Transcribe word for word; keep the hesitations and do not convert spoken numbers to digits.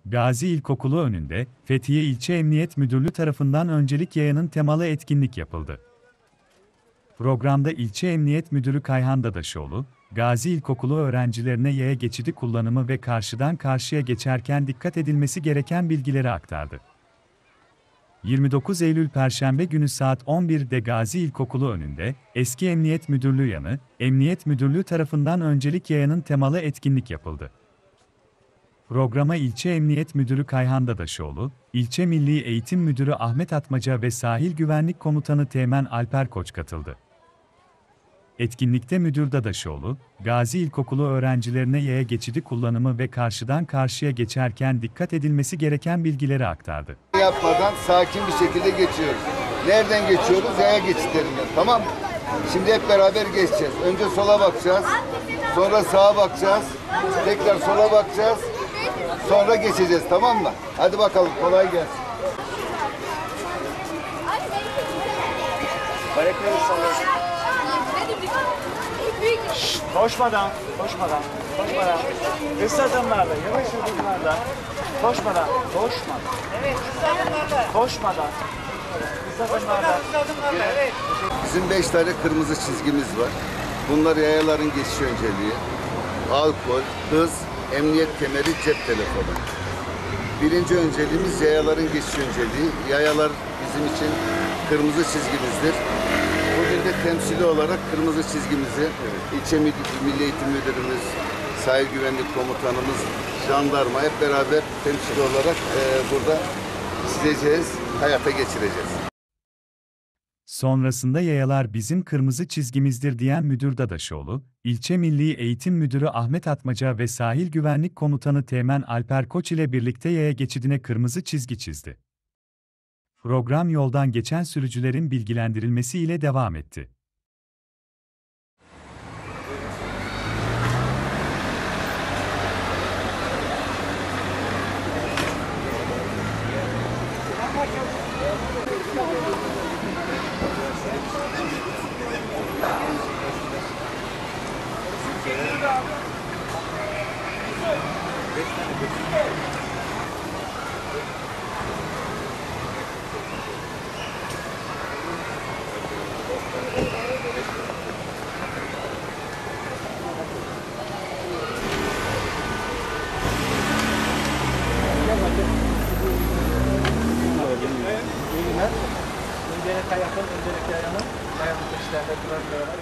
Gazi İlkokulu önünde, Fethiye İlçe Emniyet Müdürlüğü tarafından öncelik yayanın temalı etkinlik yapıldı. Programda İlçe Emniyet Müdürü Kayhan Dadaşoğlu, Gazi İlkokulu öğrencilerine yaya geçidi kullanımı ve karşıdan karşıya geçerken dikkat edilmesi gereken bilgileri aktardı. yirmi dokuz Eylül Perşembe günü saat on birde Gazi İlkokulu önünde, eski Emniyet Müdürlüğü yanı, Emniyet Müdürlüğü tarafından öncelik yayanın temalı etkinlik yapıldı. Programa İlçe Emniyet Müdürü Kayhan Dadaşoğlu, İlçe Milli Eğitim Müdürü Ahmet Atmaca ve Sahil Güvenlik Komutanı Teğmen Alper Koç katıldı. Etkinlikte Müdür Dadaşoğlu, Gazi İlkokulu öğrencilerine yaya geçidi kullanımı ve karşıdan karşıya geçerken dikkat edilmesi gereken bilgileri aktardı. Yapmadan sakin bir şekilde geçiyoruz. Nereden geçiyoruz? Yaya geçitlerinden. Tamam mı? Şimdi hep beraber geçeceğiz. Önce sola bakacağız. Sonra sağa bakacağız. Tekrar sola bakacağız. Sonra geçeceğiz. Tamam mı? Hadi bakalım. Kolay gelsin. Ayakları sallasın. Koşmadan, koşmadan, koşmadan. Hızlı adımlarla, yavaş adımlarla. Koşmadan, koşmadan. Evet, hızlı adımlarla. Koşmadan. Hızlı adımlarla. Evet. Bizim beş tane kırmızı çizgimiz var. Bunlar yayaların geçiş önceliği. Alkol, hız, emniyet kemeri, cep telefonu. Birinci önceliğimiz yayaların geçiş önceliği. Yayalar bizim için kırmızı çizgimizdir. Bugün de temsili olarak kırmızı çizgimizi ilçe Milli Eğitim Müdürümüz, Sahil Güvenlik Komutanımız, jandarma hep beraber temsili olarak e, burada çizeceğiz, hayata geçireceğiz. Sonrasında yayalar bizim kırmızı çizgimizdir diyen Müdür Dadaşoğlu, İlçe Milli Eğitim Müdürü Ahmet Atmaca ve Sahil Güvenlik Komutanı Teğmen Alper Koç ile birlikte yaya geçidine kırmızı çizgi çizdi. Program yoldan geçen sürücülerin bilgilendirilmesi ile devam etti. Öncelik ayakın, öncelik ayağının, ayağın peşlerinde duran